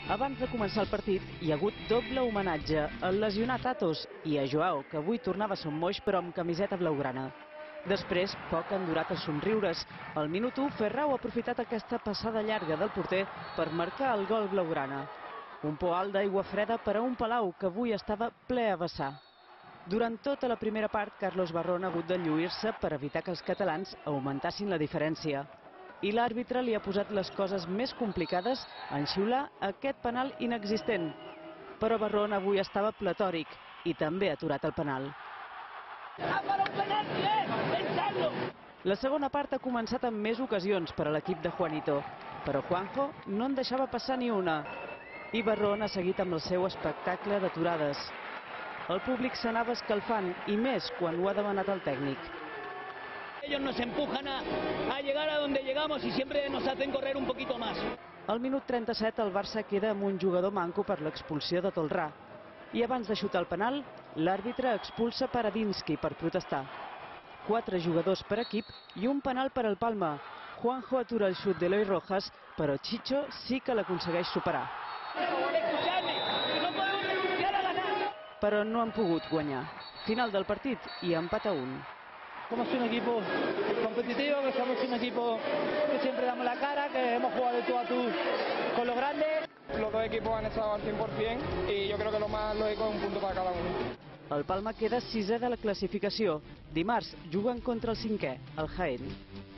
Abans de començar el partit, hi ha hagut doble homenatge al lesionat Atos i a Joao, que avui tornava a Son Moix però amb camiseta blaugrana. Després, poc han durat els somriures. Al minut 1, Ferrau ha aprofitat aquesta passada llarga del porter per marcar el gol blaugrana. Un poal d'aigua freda per a un Palau que avui estava ple a vessar. Durant tota la primera part, Carlos Barrón ha hagut de lluir-se per evitar que els catalans augmentassin la diferència. I l'àrbitre li ha posat les coses més complicades en xiular aquest penal inexistent. Però Barrón avui estava platòric i també ha aturat el penal. La segona part ha començat amb més ocasions per a l'equip de Juanito, però Juanjo no en deixava passar ni una. I Barrón ha seguit amb el seu espectacle d'aturades. El públic s'anava escalfant, i més quan ho ha demanat el tècnic. Ellos nos empujan a llegar a donde llegamos y siempre nos hacen correr un poquito más. Al minut 37 el Barça queda amb un jugador manco per l'expulsió de Tolrà. I abans de xutar el penal, l'àrbitre expulsa Paradinsky per protestar. 4 jugadors per equip i un penal per al Palma. Juanjo atura el xut d'Eloi Rojas, però Chicho sí que l'aconsegueix superar. Però no han pogut guanyar. Final del partit i empat a 1. Somos un equipo competitivo, que somos un equipo que siempre damos la cara, que hemos jugado de tú a tú con los grandes. Los dos equipos han estado al 100% y yo creo que lo más lógico es un punto para cada uno. El Palma queda 6è de la classificació. Dimarts juguen contra el 5è, el Jaén.